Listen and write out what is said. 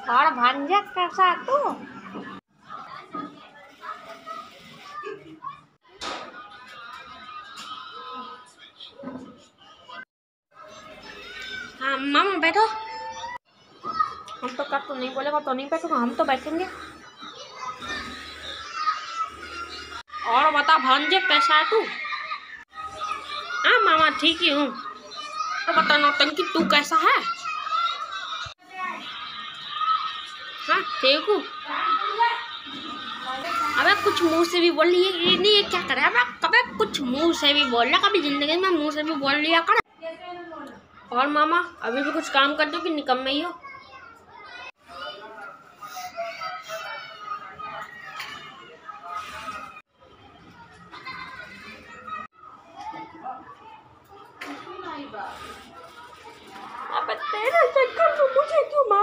और भांजा कैसा तू? हाँ मामा बैठो। हम तो कब तो नहीं बोलेगा तो नहीं बैठूंगा, हम तो बैठेंगे। और बता भांजे कैसा है तू? हाँ मामा ठीक ही हूँ। तो बता नौटंकी तू कैसा है? हाँ ठीक हूँ। अबे कुछ मुंह से भी बोल लिए, ये नहीं ये क्या करे? अबे कभी कुछ मुंह से भी बोल रहा, कभी जिंदगी में मुंह से भी बोल लिया कर। और मामा अभी भी कुछ काम कर दो कि निकम्मे ही हो? अबे तेरे चक्कर में मुझे क्यों